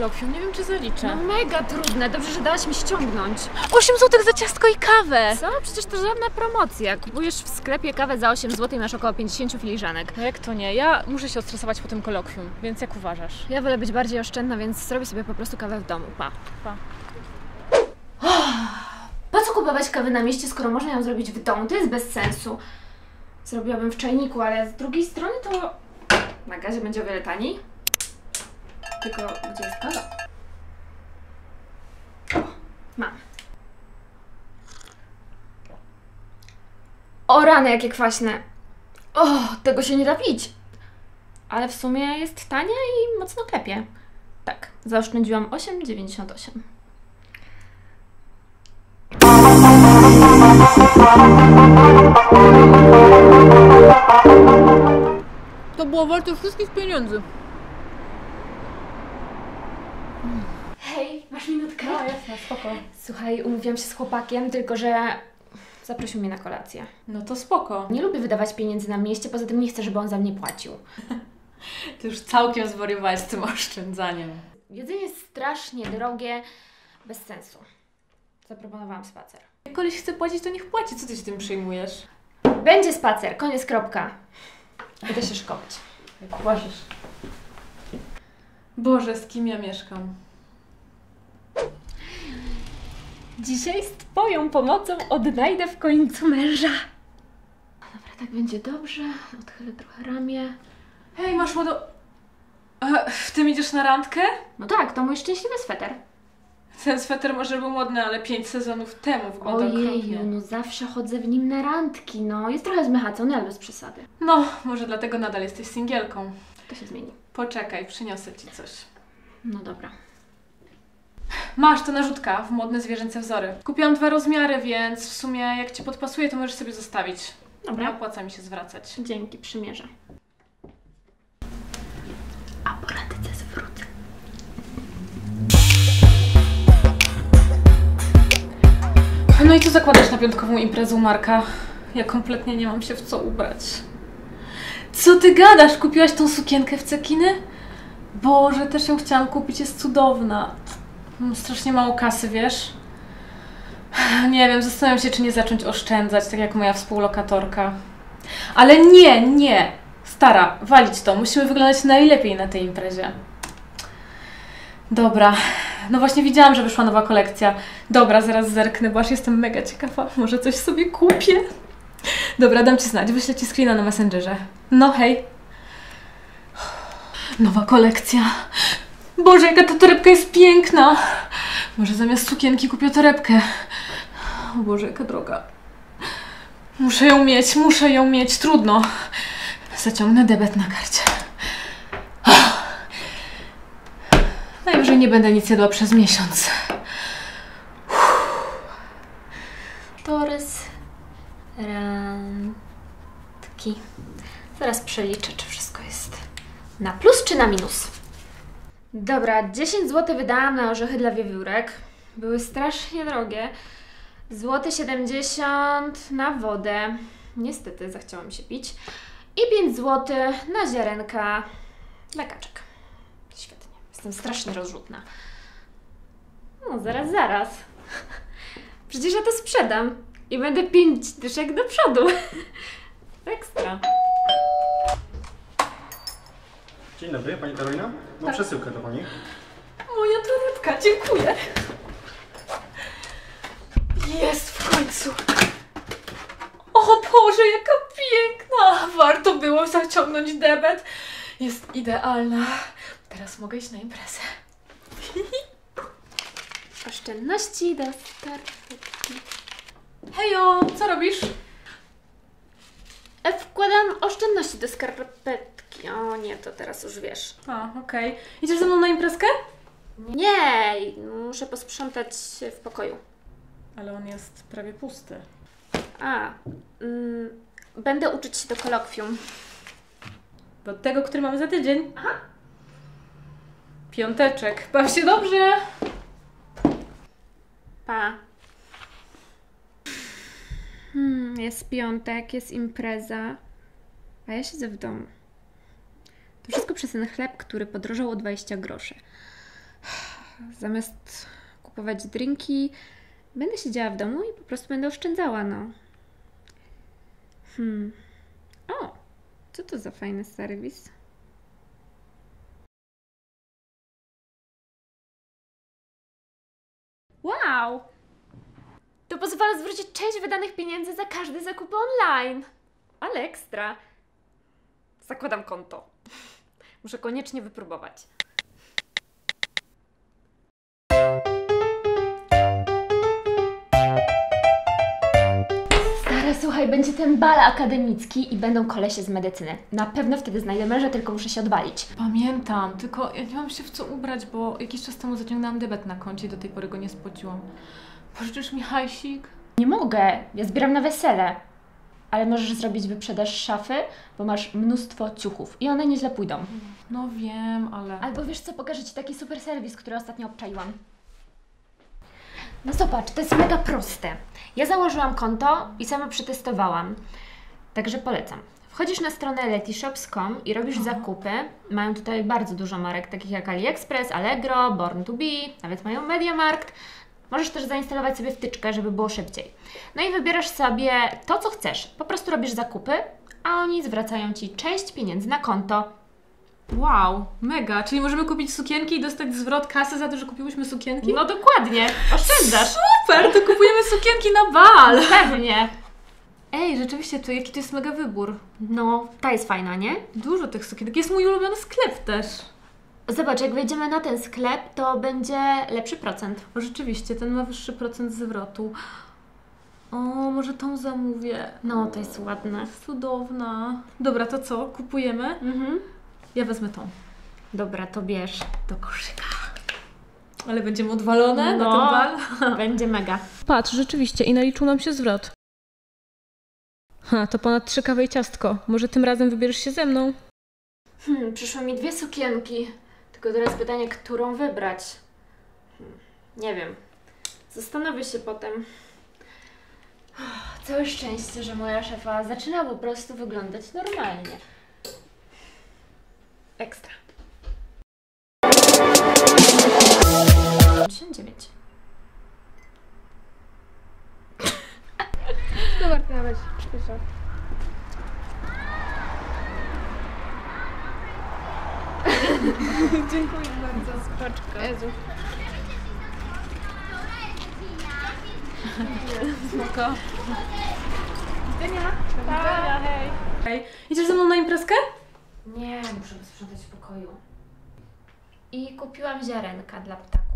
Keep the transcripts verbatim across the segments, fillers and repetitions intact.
kolokwium, nie wiem czy zaliczę. No mega trudne, dobrze, że dałaś mi ściągnąć. osiem złotych za ciastko i kawę! Co? Przecież to żadna promocja. Kupujesz w sklepie kawę za osiem złotych i masz około pięćdziesiąt filiżanek. No jak to nie? Ja muszę się odstresować po tym kolokwium, więc jak uważasz? Ja wolę być bardziej oszczędna, więc zrobię sobie po prostu kawę w domu. Pa. Pa. Po co kupować kawę na mieście, skoro można ją zrobić w domu? To jest bez sensu. Zrobiłabym w czajniku, ale z drugiej strony to na gazie będzie o wiele taniej. Tylko gdzie jest kawa? O, mam. O rany, jakie kwaśne. O, tego się nie da pić. Ale w sumie jest tania i mocno klepie. Tak, zaoszczędziłam osiem dziewięćdziesiąt osiem. To było warte wszystkich pieniędzy. Hej, masz minutkę? No jasne, spoko. Słuchaj, umówiłam się z chłopakiem, tylko że zaprosił mnie na kolację. No to spoko. Nie lubię wydawać pieniędzy na mieście, poza tym nie chcę, żeby on za mnie płacił. Ty już całkiem zwariowałaś z tym oszczędzaniem. Jedzenie jest strasznie drogie, bez sensu. Zaproponowałam spacer. Jak koleś chce płacić, to niech płaci. Co ty się tym przejmujesz? Będzie spacer, koniec, kropka. Idę się szkować. Jak uważasz? Boże, z kim ja mieszkam? Dzisiaj z Twoją pomocą odnajdę w końcu męża. Dobra, tak będzie dobrze. Odchylę trochę ramię. Hej, masz modo... E, w tym idziesz na randkę? No tak, to mój szczęśliwy sweter. Ten sweter może był modny, ale pięć sezonów temu wyglądał okropnie. Ojeju, no zawsze chodzę w nim na randki, no. Jest trochę zmychacony, ale bez przesady. No, może dlatego nadal jesteś singielką. To się zmieni. Poczekaj, przyniosę ci coś. No dobra. Masz, to narzutka w modne zwierzęce wzory. Kupiłam dwa rozmiary, więc w sumie jak ci podpasuje, to możesz sobie zostawić. Dobra. Nie opłaca mi się zwracać. Dzięki, przymierzę. A po randce zwrócę. No i co zakładasz na piątkową imprezę u Marka? Ja kompletnie nie mam się w co ubrać. Co ty gadasz? Kupiłaś tą sukienkę w cekiny? Boże, też ją chciałam kupić, jest cudowna. Mam strasznie mało kasy, wiesz? Nie wiem, zastanawiam się, czy nie zacząć oszczędzać, tak jak moja współlokatorka. Ale nie, nie! Stara, walić to. Musimy wyglądać najlepiej na tej imprezie. Dobra. No właśnie widziałam, że wyszła nowa kolekcja. Dobra, zaraz zerknę, bo aż jestem mega ciekawa. Może coś sobie kupię? Dobra, dam ci znać. Wyślę ci screena na Messengerze. No hej. Nowa kolekcja. Boże, jaka ta torebka jest piękna. Może zamiast sukienki kupię torebkę. O Boże, jaka droga. Muszę ją mieć, muszę ją mieć. Trudno. Zaciągnę debet na karcie. Najwyżej nie będę nic jadła przez miesiąc. Torys, randki. Zaraz przeliczę, czy wszystko jest na plus czy na minus. Dobra, dziesięć złotych wydałam na orzechy dla wiewiórek. Były strasznie drogie. Złoty siedemdziesiąt na wodę. Niestety zachciało mi się pić. I pięć złotych na ziarenka dla kaczek. Świetnie. Jestem strasznie rozrzutna. No, zaraz, zaraz. Przecież ja to sprzedam. I będę pięć dyszek do przodu. Ekstra. Dzień dobry, pani Karolina. Mam Tak. przesyłkę do pani. Moja torebka, dziękuję. Jest w końcu. O Boże, jaka piękna. Warto było zaciągnąć debet. Jest idealna. Teraz mogę iść na imprezę. Oszczędności do skarpetki. Hejo, co robisz? E, Wkładam oszczędności do skarpetki. O nie, to teraz już wiesz. A, okej. Okay. Idziesz ze mną na imprezkę? Nie, muszę posprzątać w pokoju. Ale on jest prawie pusty. A, mm, będę uczyć się do kolokwium. Do tego, który mamy za tydzień. Aha. Piąteczek. Baw się dobrze. Pa. Hmm, jest piątek, jest impreza, a ja siedzę w domu. To wszystko przez ten chleb, który podrożał o dwadzieścia groszy. Zamiast kupować drinki, będę siedziała w domu i po prostu będę oszczędzała, no. Hmm. O, co to za fajny serwis? Wow! To pozwala zwrócić część wydanych pieniędzy za każdy zakup online. Ale ekstra. Zakładam konto. Muszę koniecznie wypróbować. Stary, słuchaj, będzie ten bal akademicki i będą kolesie z medycyny. Na pewno wtedy znajdę męża, tylko muszę się odwalić. Pamiętam, tylko ja nie mam się w co ubrać, bo jakiś czas temu zaciągnęłam debet na koncie i do tej pory go nie spłaciłam. Pożyczysz mi hajsik? Nie mogę, ja zbieram na wesele. Ale możesz zrobić wyprzedaż szafy, bo masz mnóstwo ciuchów i one nieźle pójdą. No wiem, ale... Albo wiesz co, pokażę Ci taki super serwis, który ostatnio obczaiłam. No zobacz, to jest mega proste. Ja założyłam konto i sama przetestowałam. Także polecam. Wchodzisz na stronę letyshops kropka com i robisz zakupy. Mają tutaj bardzo dużo marek, takich jak AliExpress, Allegro, Born to Be, nawet mają MediaMarkt. Możesz też zainstalować sobie wtyczkę, żeby było szybciej. No i wybierasz sobie to, co chcesz. Po prostu robisz zakupy, a oni zwracają Ci część pieniędzy na konto. Wow, mega. Czyli możemy kupić sukienki i dostać zwrot kasy za to, że kupiłyśmy sukienki? No dokładnie, oszczędzasz. Super, to kupujemy sukienki na bal! Pewnie. Ej, rzeczywiście, to jaki to jest mega wybór. No, ta jest fajna, nie? Dużo tych sukienek. Jest mój ulubiony sklep też. Zobacz, jak wejdziemy na ten sklep, to będzie lepszy procent. O, rzeczywiście, ten ma wyższy procent zwrotu. O, może tą zamówię. No, to jest ładne. Cudowna. Dobra, to co? Kupujemy? Mhm. Ja wezmę tą. Dobra, to bierz. Do koszyka. Ale będziemy odwalone No. na ten bal? Będzie mega. Patrz, rzeczywiście i naliczył nam się zwrot. Ha, to ponad trzy kawy i ciastko. Może tym razem wybierzesz się ze mną? Hmm, przyszły mi dwie sukienki. Tylko teraz pytanie, którą wybrać? Hmm, nie wiem. Zastanowię się potem. Oh, całe szczęście, że moja szefa zaczyna po prostu wyglądać normalnie. Ekstra. pięćdziesiąt dziewięć. No Martyna, weź, proszę. Dziękuję bardzo, spoczko. Jezu. Spoko. Widzenia. Pa. Hej. Hej. Idziesz ze mną na imprezkę? Nie, muszę posprzątać w pokoju. I kupiłam ziarenka dla ptaków.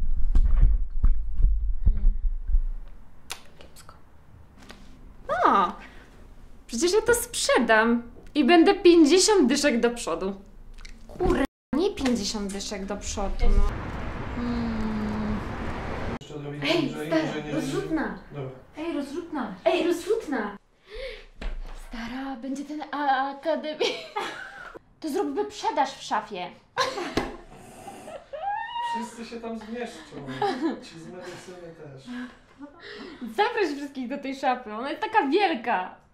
Hmm. Kiepsko. O! Przecież ja to sprzedam i będę pięćdziesiąt dyszek do przodu. Kurde, nie pięćdziesiąt dyszek do przodu, no. Hmm. Ej, stara, rozrzutna! Dobra. Ej, rozrzutna! Ej, rozrzutna! Stara, będzie ten akademii. To zrób wyprzedaż w szafie. Wszyscy się tam zmieszczą. Ci z medycyny też. Zaproś wszystkich do tej szafy, ona jest taka wielka.